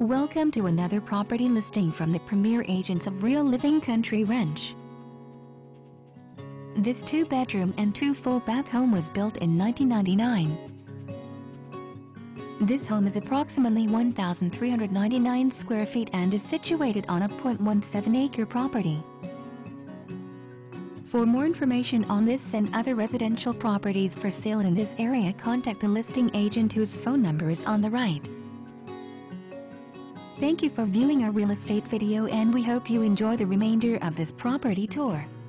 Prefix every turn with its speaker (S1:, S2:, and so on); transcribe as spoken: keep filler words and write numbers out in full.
S1: Welcome to another property listing from the premier agents of Real Living Country Ranch. This two-bedroom and two-full-bath home was built in nineteen ninety-nine. This home is approximately one thousand three hundred ninety-nine square feet and is situated on a zero point one seven acre property. For more information on this and other residential properties for sale in this area, contact the listing agent whose phone number is on the right. Thank you for viewing our real estate video, and we hope you enjoy the remainder of this property tour.